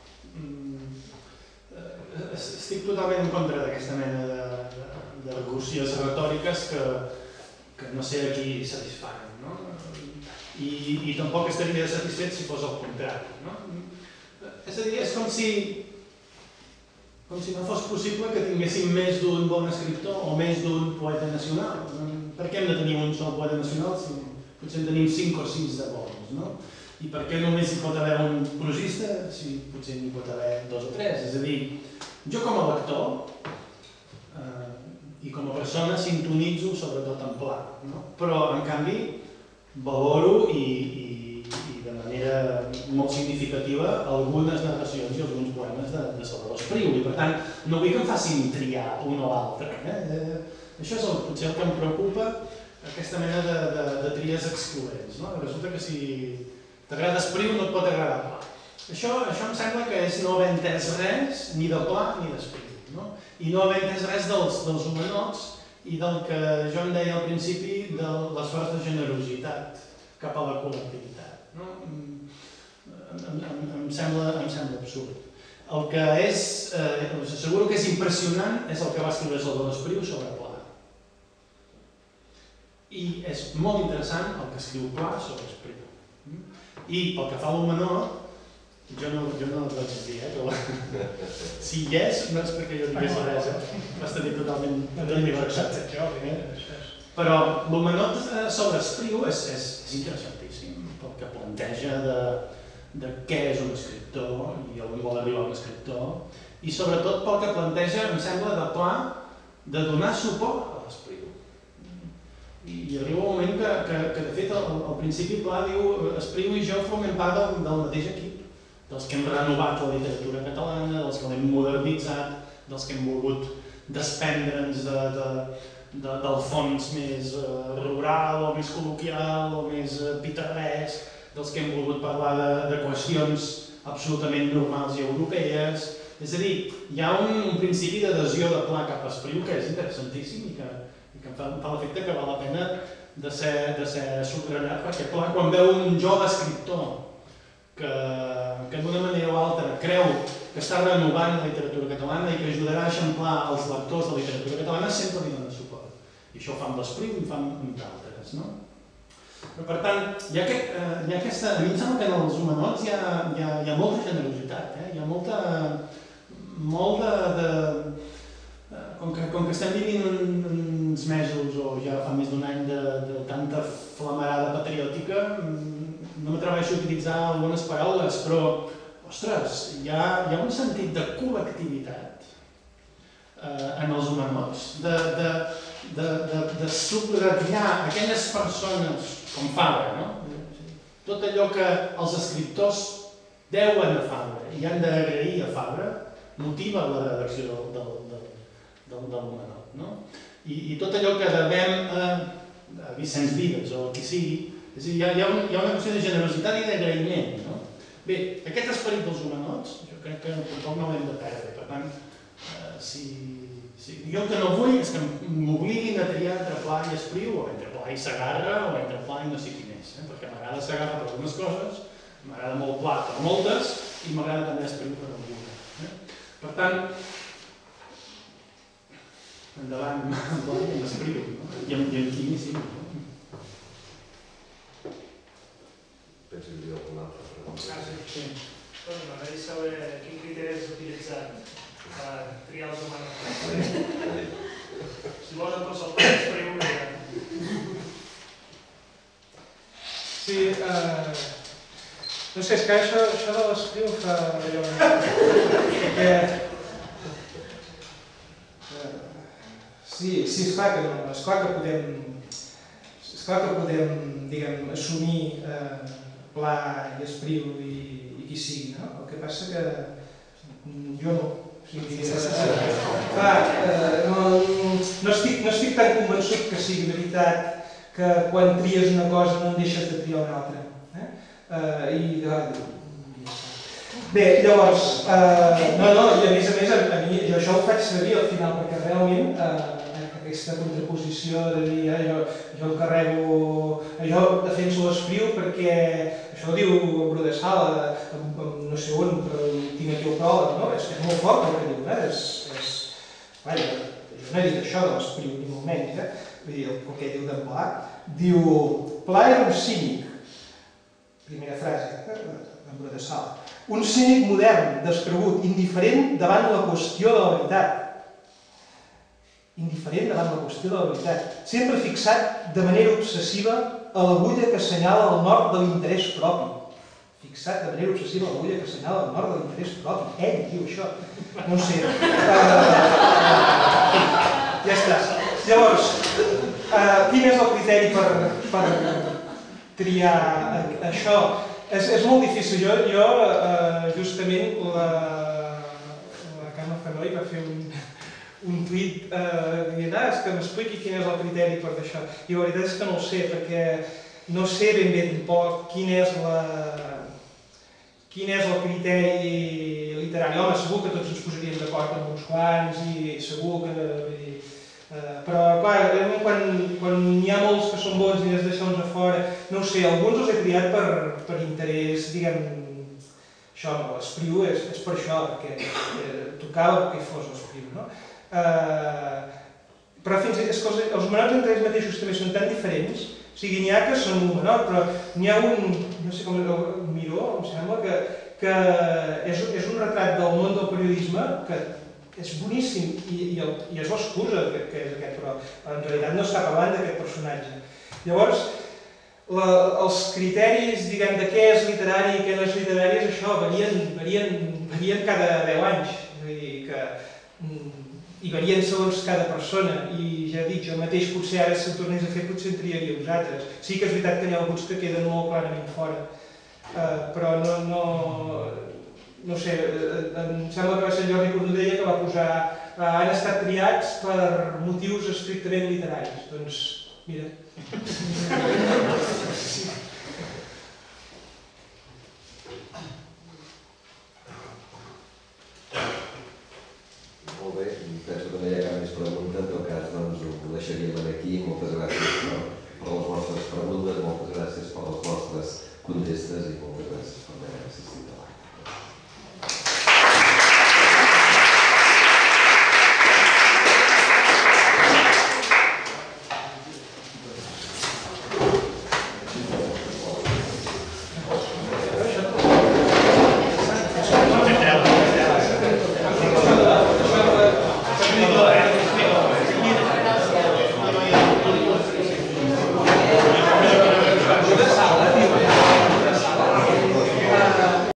Estic totalment en contra d'aquesta mena d'argúcies retòriques que, que no sé a qui satisfan, no? I, i tampoc estaria satisfet si fos el contrari, no? És a dir, és com si, com si no fos possible que tinguéssim més d'un bon escriptor o més d'un poeta nacional. Per què hem de tenir un sol poeta nacional si potser en tenim cinc o sis de bons, no? I per què només hi pot haver un prosista si potser n'hi pot haver dos o tres? És a dir, jo com a lector eh, i com a persona sintonitzo sobretot en Pla, no? Però en canvi valoro i, i, i de manera molt significativa algunes narracions i alguns poemes de, de Salvador Espriu i per tant no vull que em facin triar un o l'altre. Eh? Eh, això és el, potser el que em preocupa, aquesta mena de, de, de tries excloents, no? Resulta que si t'agrada Espriu no et pot agradar Pla. Això, això em sembla que és no haver entès res ni de Pla ni d'Espriu, no? I no haver entès res dels, dels homenots i del que jo em deia al principi de l'esforç de generositat cap a la col·lectivitat, no? Em, em, em, sembla, em sembla absurd. El que és, eh, us asseguro que és impressionant és el que va escriure Salvador Espriu sobre Pla. I és molt interessant el que escriu Pla sobre Espriu. I pel que fa a l'homenot, jo no, jo no et vaig dir, eh, però si hi és, no és perquè jo digués res, eh? Vas tenir totalment de llibertat. Però l'homenot sobre Espriu és, és, és interessantíssim, pel que planteja de, de què és un escriptor i on vol arribar un escriptor, i sobretot pel que planteja, em sembla, de pla de donar suport a l'Espriu. I arriba un moment que, que, que de fet, al, al principi Pla diu Espriu i jo formem part del, del mateix equip, dels que hem renovat la literatura catalana, dels que l'hem modernitzat, dels que hem volgut desprendre'ns de, de, de, del fons més uh, rural o més col·loquial o més uh, pitarrès, dels que hem volgut parlar de, de qüestions absolutament normals i europees. És a dir, hi ha un, un principi d'adhesió de Pla cap a Espriu que és interessantíssim i que, i que em fa, em fa l'efecte que val la pena de ser, de ser subratllat, perquè Pla, quan veu un jove escriptor que, que d'una manera o altra creu que està renovant la literatura catalana i que ajudarà a eixamplar els lectors de la literatura catalana, sempre li dona suport. I això ho fa amb l'Espriu i ho fa amb d'altres, no? Però, per tant, hi ha, aquest, eh, hi ha aquesta... A mi em sembla que en els humanots hi ha, hi ha, hi ha molta generositat, eh? Hi ha molta... molt de... de com, que, com que estem vivint un, uns mesos o ja fa més d'un any de, de tanta flamarada patriòtica, no m'atreveixo a utilitzar algunes paraules, però, ostres, hi ha, hi ha un sentit de col·lectivitat eh, en els humanots, de, de, de, de, de subratllar aquelles persones com Fabra, no? Tot allò que els escriptors deuen a Fabra i han d'agrair a Fabra motiva la redacció del, del, del, del, del Humanot, no? I, i tot allò que devem a, a Vicenç Vives o a qui sigui, és a dir, hi ha, hi ha, un, hi ha una qüestió de generositat i d'agraïment, no? Bé, aquest esperit dels humanots, jo crec que tampoc no l'hem de perdre, per tant, eh, si, si, jo el que no vull és que m'obliguin a triar entre Pla i Espriu, o entre Pla i Segarra, o entre Pla i no sé quin és, eh? Perquè m'agrada Segarra per algunes coses, m'agrada molt Pla per moltes, i m'agrada també Espriu per algunes. Eh? Per tant, endavant amb Pla i amb Espriu, no? I amb, i amb Quimi sí. No? Penso que hi ha alguna altra pregunta. Ah, sí. Sí. Doncs m'agradaria saber quin criteri has utilitzat per triar els humans. Si vols em pots saltar Espriu, ja. Sí, eh... no sé, és que això, això de l'Espriu fa allò... Perquè... Sí, sí, esclar que no, esclar que podem... Esclar que podem, diguem, assumir eh, Pla i Espriu i, i qui sigui, no? El que passa que jo no. O sigui, clar, eh, no, no, estic, no estic tan convençut que sigui veritat que quan tries una cosa no en deixes de triar una altra. Uh, i uh, bé, llavors uh, no, no, i a més a més a, a mi, jo això ho faig servir al final perquè realment uh, aquesta contraposició de dir eh, jo, jo el carrego, jo defenso l'Espriu perquè això ho diu Bru de Sala no sé on, però tinc aquí el pròleg, no? És, és molt fort el que diu, eh? és, és, vaja, jo no he dit això de l'Espriu ni molt menys, eh? Vull dir, el, el que diu d'en Pla diu, Pla era un cínic. Primera frase, d'en Bru de Sala. Un cínic modern, descregut, indiferent davant la qüestió de la veritat. Indiferent davant la qüestió de la veritat. Sempre fixat de manera obsessiva a l'agulla que assenyala el nord de l'interès propi. Fixat de manera obsessiva a l'agulla que assenyala el nord de l'interès propi. Ell diu això. No sé. Uh, ja està. Llavors, uh, quin és el criteri per... per triar això. És, és molt difícil. Jo, jo eh, justament, la, la Carme Fanoi va fer un, un tuit eh, dient ah, és que m'expliqui quin és el criteri per d'això. I la veritat és que no ho sé, perquè no sé ben bé tampoc quin és, la, quin és el criteri literari. Home, segur que tots ens posaríem d'acord amb uns quants i segur que... Vull dir, Uh, però, clar, quan, quan n'hi ha molts que són bons i has de deixar uns a fora, no ho sé, alguns els he triat per, per interès, diguem, això, l'Espriu és, és per això, perquè eh, tocava que hi fos l'Espriu, no? Uh, però fins i tot, els humanots entre ells mateixos també són tan diferents, o sigui, n'hi ha que són un humanot, però n'hi ha un, no sé com, el Miró, em sembla, que, que és, és un retrat del món del periodisme que és boníssim i, i, el, i és l'excusa que, que és aquest, però en realitat no està parlant d'aquest personatge. Llavors, la, els criteris, diguem, de què és literari i què no és literari, és això, varien, varien, varien cada deu anys. Vull dir que, i varien segons cada persona. I ja dic, jo mateix potser ara si ho tornés a fer potser en triaria uns altres. Sí que és veritat que n'hi ha alguns que queden molt clarament fora. Uh, però no, no, no sé, em sembla que va ser Jordi Cornudella que va posar uh, han estat triats per motius estrictament literaris. Doncs, mira.